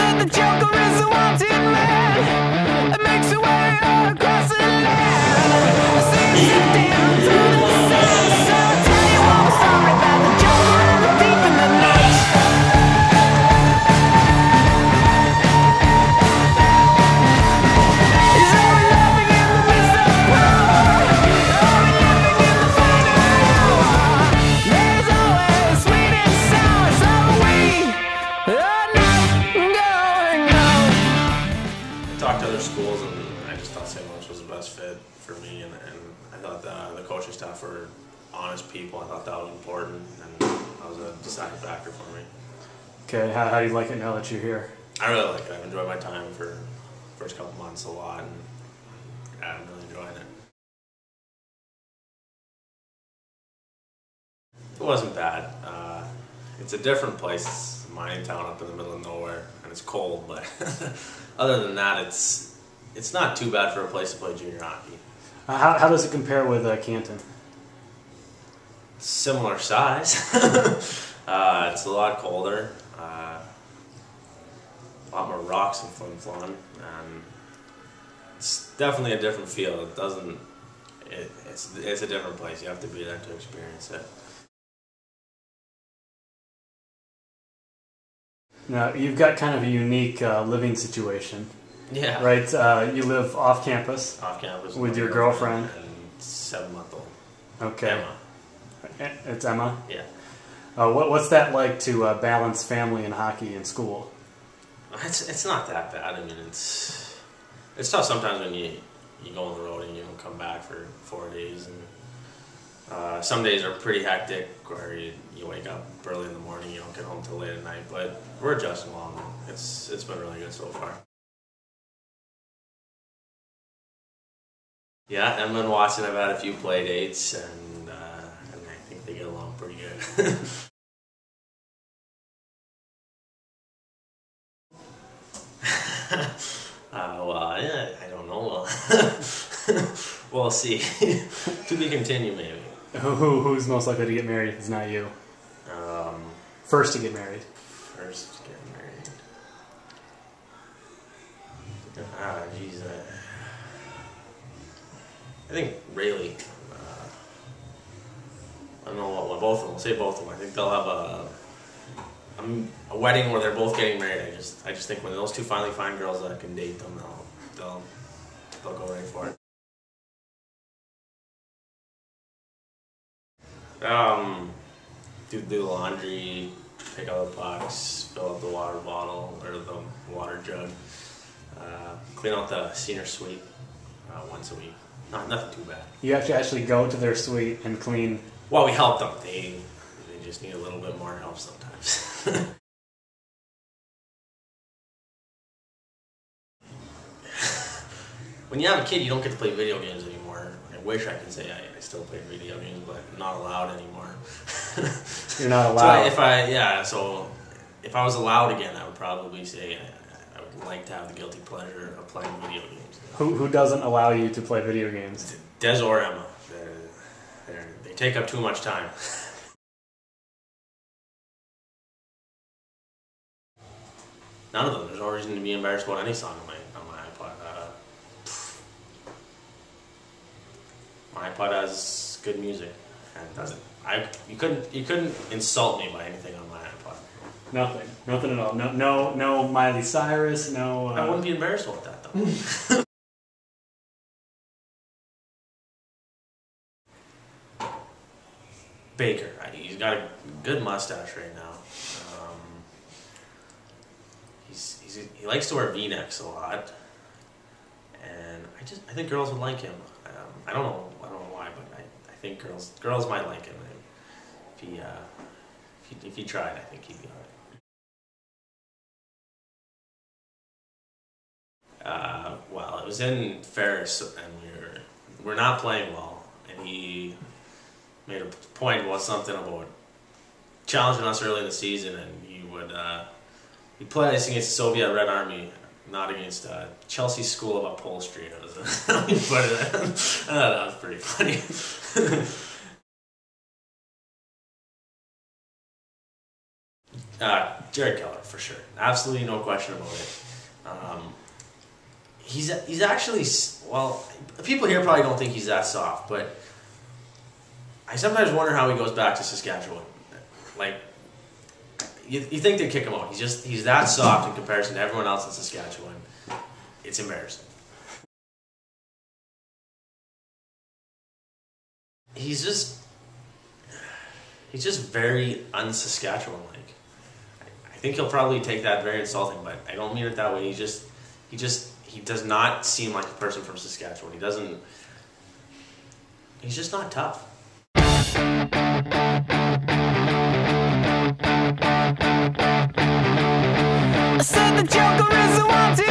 that the Joker is a wanted man. It makes a way all across the land. I see you sifting through the sand. So I tell you all the story about the Joker and the thief in the night. He's always laughing in the midst of power, always living in the final hour. There's always sweet and sour, so we are not going home. I talked to other schools and I just thought St. Lawrence was the best fit for me, and I thought the coaching staff were honest people. I thought that was important, and that was a deciding factor for me. Okay, how do you like it now that you're here? I really like it. I've enjoyed my time for the first couple months a lot, and I'm really enjoying it. It wasn't bad. It's a different place. It's a mining town up in the middle of nowhere, and it's cold, but other than that, it's not too bad for a place to play junior hockey. How does it compare with Canton? Similar size. It's a lot colder. A lot more rocks in Flin Flon, and it's definitely a different feel. It doesn't. It's a different place. You have to be there to experience it. Now, you've got kind of a unique living situation, Yeah. right? You live off campus Off campus with your girlfriend. and 7-month-old Okay. Emma. It's Emma. Yeah. What's that like to balance family and hockey and school? It's not that bad. I mean, it's tough sometimes when you go on the road and you don't come back for 4 days, and some days are pretty hectic where you wake up early in the morning, you don't get home till late at night, but we're adjusting along. It's been really good so far. Yeah, Emma and Watson have had a few play dates, and I think they get along pretty good. Well, yeah, I don't know. We'll see. To be continued, maybe. Who's most likely to get married if it's not you? First to get married. First to get married. Geez. I think Rayleigh. I don't know what both of them. We'll say both of them. I think they'll have a wedding where they're both getting married. I just think when those two finally find girls that can date them, they'll go right for it. Do the laundry, pick up the pucks, fill up the water bottle or the water jug, clean out the senior suite once a week. Nothing too bad. You actually go to their suite and clean. Well, we help them. They just need a little bit more help sometimes. When you have a kid, you don't get to play video games anymore. I wish I could say I still play video games, but I'm not allowed anymore. You're not allowed. So if I was allowed again, I would probably say I would like to have the guilty pleasure of playing video games. Who doesn't allow you to play video games? Des or Emma. They take up too much time. None of them. There's no reason to be embarrassed about any song on my iPod. My iPod has good music, and it doesn't. You couldn't insult me by anything on my iPod. Nothing at all. No Miley Cyrus. No. I wouldn't be embarrassed about that though. Baker, he's got a good mustache right now. He likes to wear V-necks a lot, and I think girls would like him. I don't know why, but I think girls might like him. If he tried, I think he'd be alright. Well, it was in Ferris, and we're not playing well, and he made a point about something about challenging us early in the season, and he played against the Soviet Red Army, not against Chelsea School of Upholstery. It was I thought that was pretty funny. Jared Keller, for sure. Absolutely no question about it. He's actually, well, people here probably don't think he's that soft, but I sometimes wonder how he goes back to Saskatchewan. Like, you think they'd kick him out. He's that soft in comparison to everyone else in Saskatchewan. It's embarrassing. He's just very un-Saskatchewan-like. I think he'll probably take that very insulting, but I don't mean it that way. He does not seem like a person from Saskatchewan. He's just not tough. I said the Joker is the one to